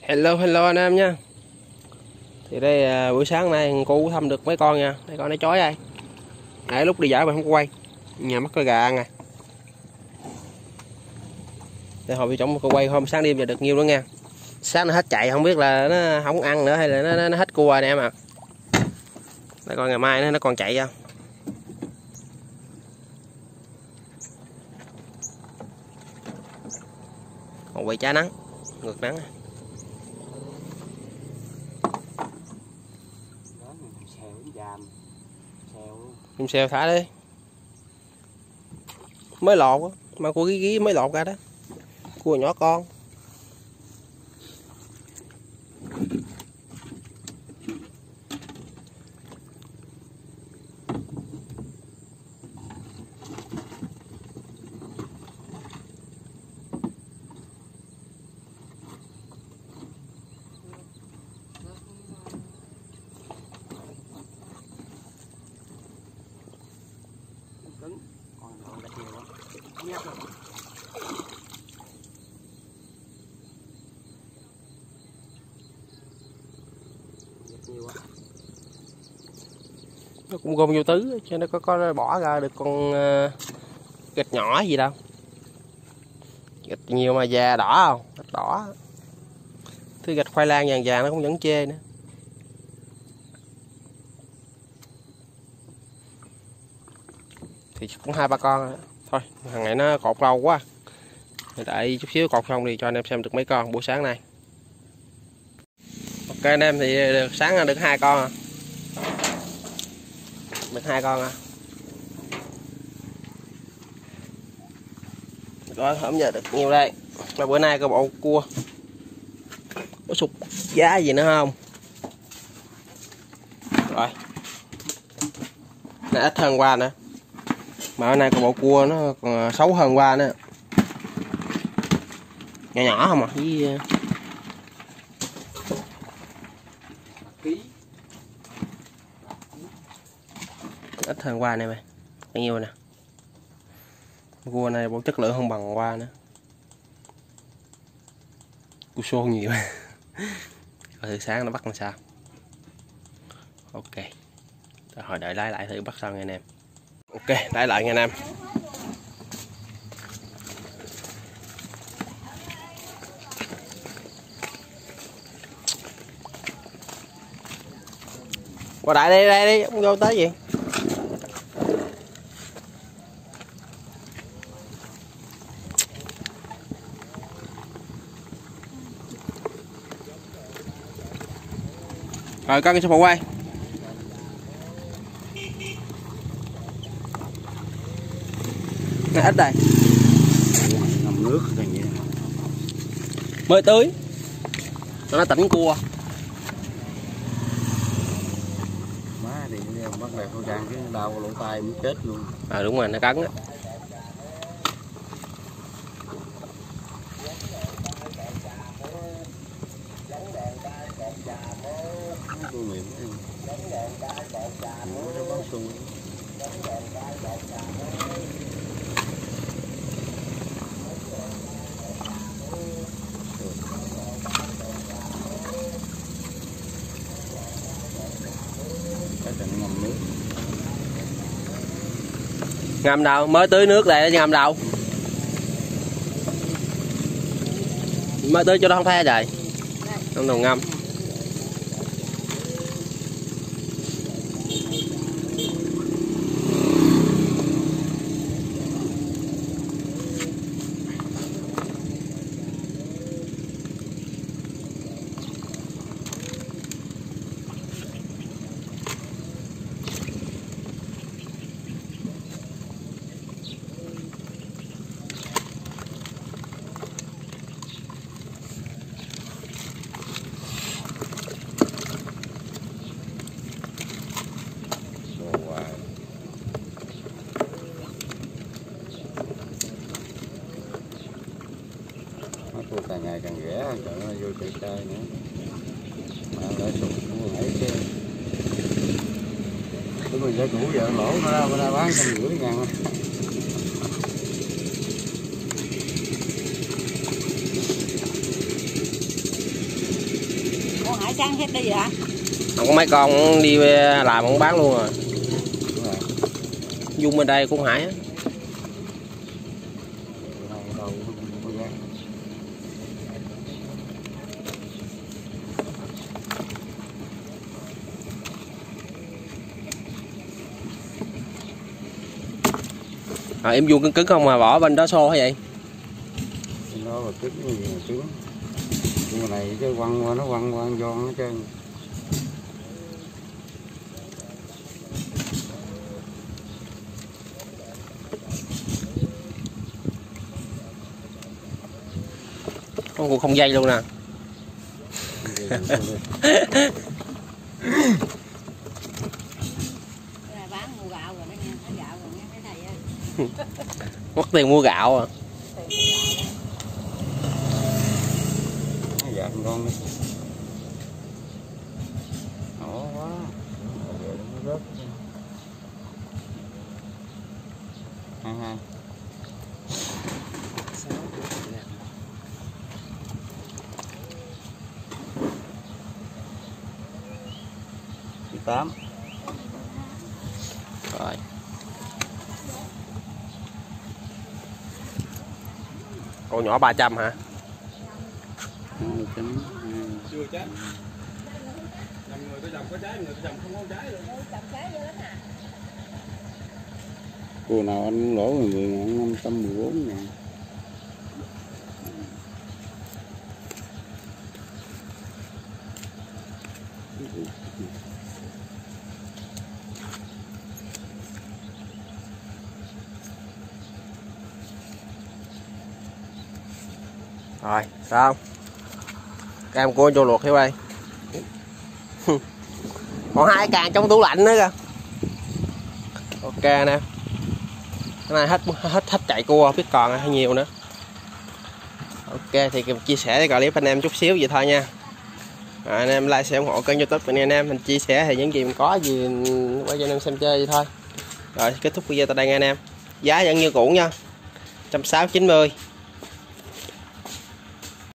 Hello anh em nha. Thì đây buổi sáng nay cô thăm được mấy con nha. Đây con nó chói đây. Nãy lúc đi dã mà không có quay. Nhà mất con gà ăn à. Đây hồi bị trống cô quay hôm sáng đêm giờ được nhiêu nữa nha. Sáng nó hết chạy không biết là nó không ăn nữa hay là nó hết cua rồi nè em à. Đây coi ngày mai nó còn chạy không. Còn quay trái nắng, ngược nắng. Em xèo thả đi. Mới lọt á, mà cua gí mới lọt ra đó. Cua nhỏ con. Còn gạch nhiều quá. Nhát rồi. Nhiều quá. Nó cũng gom vô tứ cho nó có bỏ ra được con gạch nhỏ gì đâu. Gạch nhiều mà già đỏ không? Gạch đỏ. Thứ gạch khoai lang vàng vàng nó cũng vẫn chê nữa. Thì cũng 2-3 con rồi. Thôi thằng này nó cột lâu quá, đợi chút xíu cột xong thì cho anh em xem được mấy con buổi sáng nay. Ok anh em thì sáng được 2 con à. Được 2 con à. Rồi hôm giờ được nhiều đây. Mà bữa nay có bộ cua có sụt giá gì nữa không? Rồi này ít hơn qua nữa. Mà hôm nay con bộ cua nó còn xấu hơn qua nữa. Nhỏ nhỏ không à với ít hơn qua này mày. Bao nhiêu nè. Cua này bộ chất lượng không bằng qua nữa. Cua xôn nhiều. Coi thử sáng nó bắt làm sao. Ok. Rồi đợi lái lại thử bắt sao nha anh em. Ok, lái lại nha anh em. Qua đại đây đi, không vô tới gì. Rồi con sẽ phụ quay. Ít đây. Ngâm nước thành vậy. Mới tưới. Nó tỉnh cua. Má thì bắt lại khẩu trang cái đau lỗ tai muốn chết luôn. Đúng rồi, nó cắn á. Ngâm đâu, mới tưới nước đây ngâm đâu. Mới tưới cho nó không thấy trời. Không đồ ngâm. Cua càng ngày càng rẻ, trời ơi vô chơi chơi nữa. Mà lại sụt mua ấy chứ. Cái người gia chủ vợ lỗ nó ra bán 150.000. sáng hết đi hả? Không có mấy con đi làm không bán luôn rồi. Đúng rồi. Dung bên đây cũng Hải á. Đâu có giá. Em vuông cứng cứng không mà bỏ bên đó xô hay vậy? Nó là cứng như là cứng. Nhưng mà này chứ quăng qua nó quăng vô nó trơn. Con không dây luôn nè. Bán mua gạo rồi đó nha, bán gạo rồi nghe cái thầy ơi. Mất tiền mua gạo à. Dạ con đi. Ổ quá. Nó rớt. Hai. 8. Rồi. Con nhỏ 300 hả? Chưa chết. Người ta trồng có trái, người ta trồng không có trái luôn. Cô nào anh lỗ 10.514 ngàn. Rồi, sao? Cam cua vô luộc theo đây. Còn 2 càng trong tủ lạnh nữa kìa. Ok nè. Cái này hết chạy cua, không biết còn hay nhiều nữa. Ok thì chia sẻ cái clip anh em chút xíu vậy thôi nha. Anh em like share ủng hộ kênh YouTube của anh em, mình chia sẻ thì những gì mình có gì quay cho anh em xem chơi vậy thôi. Rồi kết thúc video tại đây nha anh em. Giá vẫn như cũ nha. 160 90.